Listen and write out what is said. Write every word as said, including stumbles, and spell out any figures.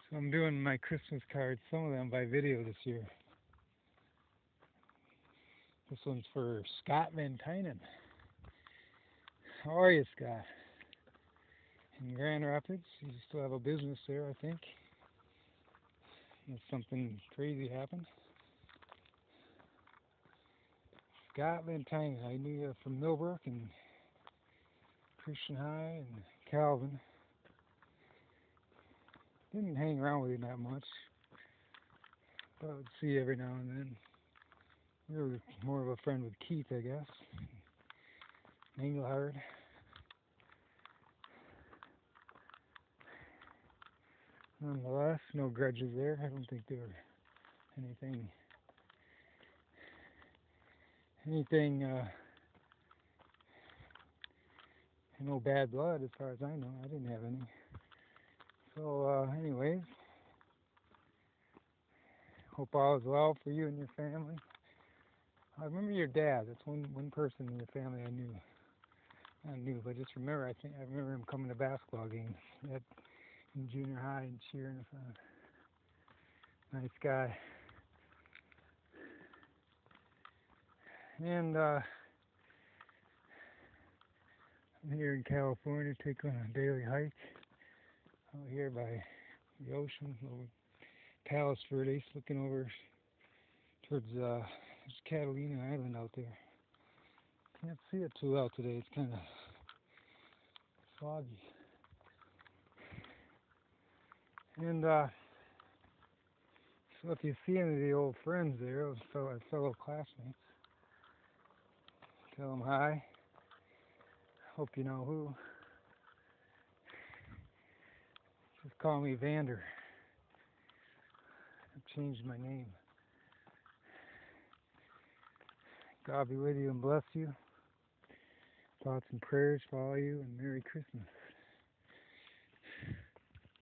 So I'm doing my Christmas cards, some of them by video this year. This one's for Scott Van Tynen. How are you, Scott? In Grand Rapids, you still have a business there, I think. Unless something crazy happened. Scott Van Tynen, I knew you from Millbrook and Christian High and Calvin. Didn't hang around with you that much, but I would see you every now and then. You were more of a friend with Keith, I guess. Engelhard. Nonetheless, no grudges there. I don't think there were anything, anything, uh, no bad blood as far as I know. I didn't have any. So, uh, anyways, hope all is well for you and your family. I remember your dad. That's one one person in your family I knew. I knew, but just remember, I think I remember him coming to basketball games at in junior high and cheering for a nice guy. And uh, I'm here in California, taking a daily hike out here by the ocean, over Palos Verdes, looking over towards uh, there's Catalina Island out there. Can't see it too well today. It's kind of foggy. And uh, so if you see any of the old friends there, those fellow, fellow classmates, tell them hi. Hope you know who. Just call me Vander. I've changed my name. God be with you and bless you. Thoughts and prayers for all you, and Merry Christmas.